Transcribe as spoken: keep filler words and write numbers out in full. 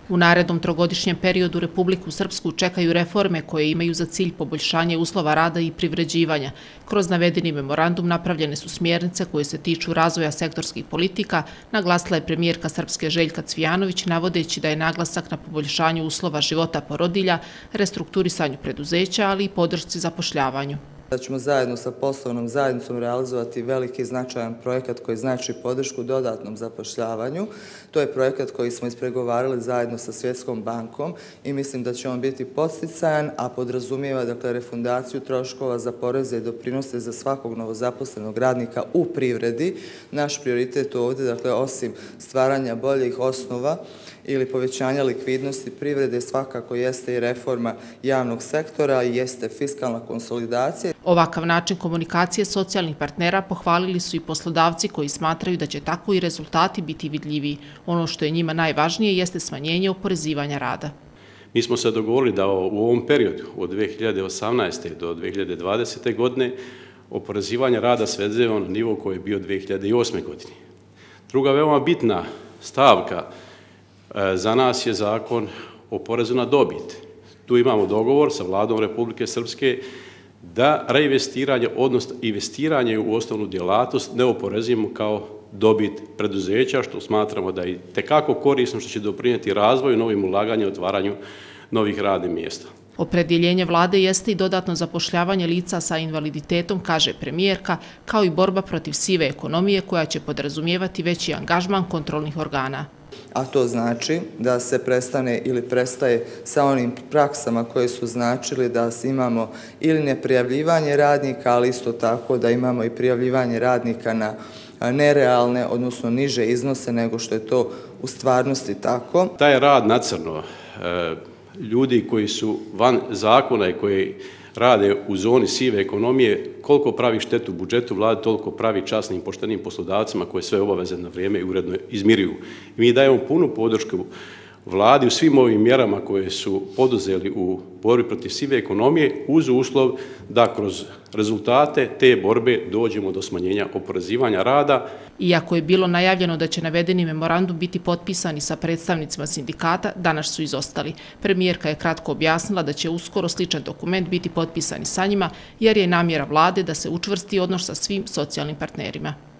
U narednom trogodišnjem periodu Republiku Srpsku čekaju reforme koje imaju za cilj poboljšanje uslova rada i privređivanja. Kroz navedeni memorandum napravljene su smjernice koje se tiču razvoja sektorskih politika, naglasila je premijerka Srpske Željka Cvijanović, navodeći da je naglasak na poboljšanju uslova života porodilja, restrukturisanju preduzeća, ali i podršci zapošljavanju. Da ćemo zajedno sa poslovnom zajednicom realizovati veliki i značajan projekat koji znači podršku dodatnom zapošljavanju. To je projekat koji smo ispregovarali zajedno sa Svjetskom bankom i mislim da će on biti podsticajan, a podrazumijeva dakle refundaciju troškova za poreze i doprinose za svakog novozaposlenog radnika u privredi. Naš prioritet ovdje, dakle, osim stvaranja boljih osnova ili povećanja likvidnosti privrede, svakako jeste i reforma javnog sektora i jeste fiskalna konsolidacija. Ovakav način komunikacije socijalnih partnera pohvalili su i poslodavci koji smatraju da će tako i rezultati biti vidljiviji. Ono što je njima najvažnije jeste smanjenje oporezivanja rada. Mi smo se dogovorili da u ovom periodu od dve hiljade osamnaeste. do dve hiljade dvadesete. godine oporezivanje rada svedemo na nivo koji je bio dve hiljade osme. godine. Druga veoma bitna stavka za nas je zakon o porezu na dobit. Tu imamo dogovor sa vladom Republike Srpske da reinvestiranje, odnosno investiranje u osnovnu djelatnost ne oporezujemo kao dobit preduzeća, što smatramo da je tekako korisno, što će doprinijeti razvoju, novim ulaganjem i otvaranju novih radnih mjesta. Opredjeljenje vlade jeste i dodatno zapošljavanje lica sa invaliditetom, kaže premijerka, kao i borba protiv sive ekonomije koja će podrazumijevati veći angažman kontrolnih organa. A to znači da se prestane ili prestaje sa onim praksama koje su značili da imamo ili neprijavljivanje radnika, ali isto tako da imamo i prijavljivanje radnika na nerealne, odnosno niže iznose nego što je to u stvarnosti tako. Taj rad na crno, ljudi koji su van zakona i koji rade u zoni sive ekonomije, koliko pravi štetu budžetu vlade, toliko pravi časnim i poštenim poslodavcima koje sve obaveze na vrijeme i uredno izmiruju. Mi dajemo punu podršku vladi u svim ovim mjerama koje su poduzeli u borbi protiv sive ekonomije uz uslov da kroz rezultate te borbe dođemo do smanjenja oporezivanja rada. Iako je bilo najavljeno da će navedeni memorandum biti potpisani sa predstavnicima sindikata, danas su izostali. Premijerka je kratko objasnila da će uskoro sličan dokument biti potpisani sa njima, jer je namjera vlade da se učvrsti odnos sa svim socijalnim partnerima.